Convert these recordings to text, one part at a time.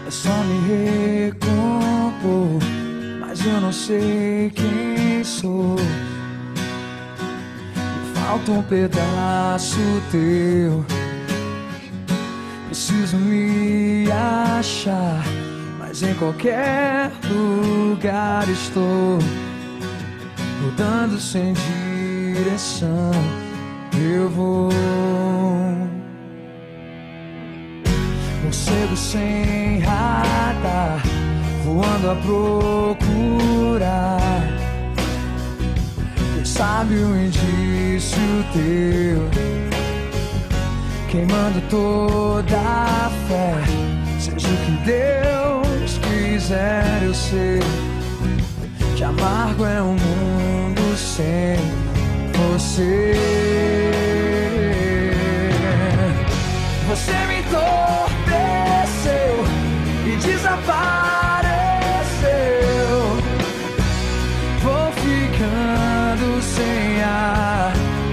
É só me recompor, mas eu não sei quem sou. Me falta um pedaço teu. Preciso me achar, mas em qualquer lugar estou, mudando sem direção. Eu vou, morcego sem radar, voando a procurar. Quem sabe um indício teu, queimando toda a fé. Seja o que Deus quiser, eu sei que amargo é um mundo sem você. Você me entorpeceu e desapareceu. Vou ficando sem ar.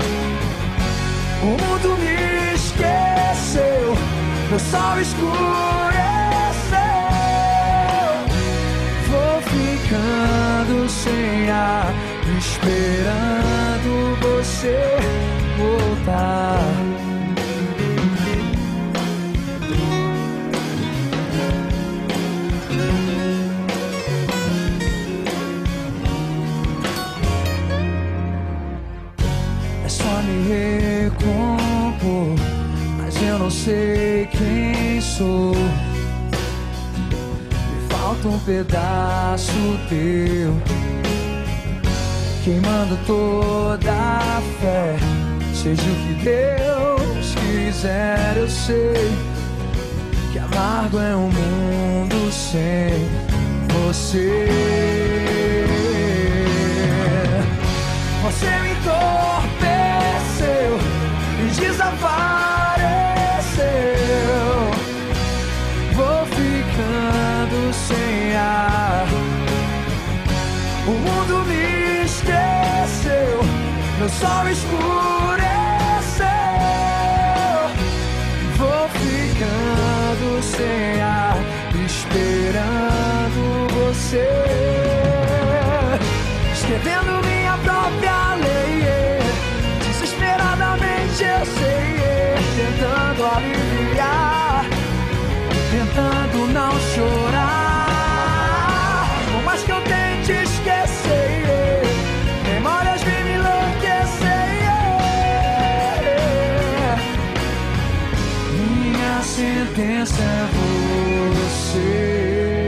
O mundo me esqueceu, meu sol escureceu. Vou ficando sem ar, esperando você voltar. É só me recompor, mas eu não sei quem sou. Me falta um pedaço teu, queimando toda a fé. Seja o que Deus quiser, eu sei que amargo é um mundo sem você. Você me entorpeceu e desapareceu. Vou ficando sem ar. O mundo me esqueceu, meu sol escureceu. Vou ficando sem ar, esperando você. Escrevendo minha própria lei, desesperadamente eu sei, tentando aliviar, tentando não chorar. Por mais que eu tente esquecer, memórias vêm me enlouquecer. Minha sentença é você.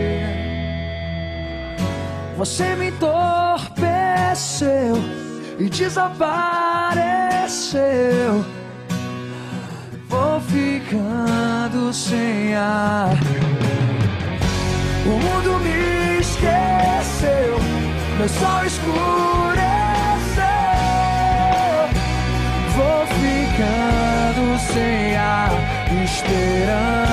Você me entorpeceu e desapareceu. Vou ficando sem ar. O mundo me esqueceu, meu sol escureceu. Vou ficando sem ar, esperando